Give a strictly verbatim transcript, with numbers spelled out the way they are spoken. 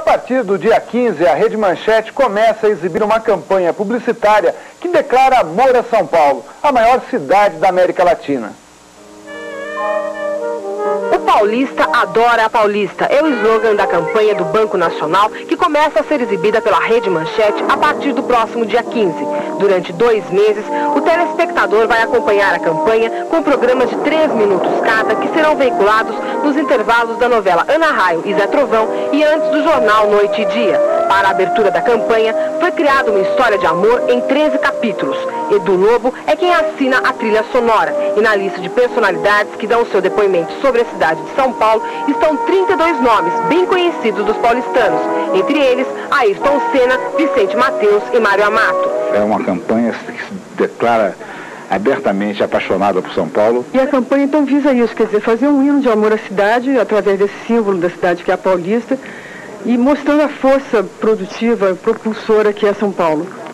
partir do dia quinze, a Rede Manchete começa a exibir uma campanha publicitária que declara amor a São Paulo, a maior cidade da América Latina. O paulista adora a Paulista é o slogan da campanha do Banco Nacional, que começa a ser exibida pela Rede Manchete a partir do próximo dia quinze. Durante dois meses, o telespectador vai acompanhar a campanha com programas de três minutos cada, que serão veiculados nos intervalos da novela Ana Raio e Zé Trovão e antes do jornal Noite e Dia. Para a abertura da campanha, foi criada uma história de amor em treze capítulos. Edu Lobo é quem assina a trilha sonora. E na lista de personalidades que dão seu depoimento sobre a cidade de São Paulo estão trinta e dois nomes bem conhecidos dos paulistanos. Entre eles, Ayrton Senna, Vicente Mateus e Mário Amato. É uma campanha que se declara abertamente apaixonada por São Paulo. E a campanha então visa isso, quer dizer, fazer um hino de amor à cidade, através desse símbolo da cidade que é a Paulista, e mostrando a força produtiva, propulsora que é São Paulo.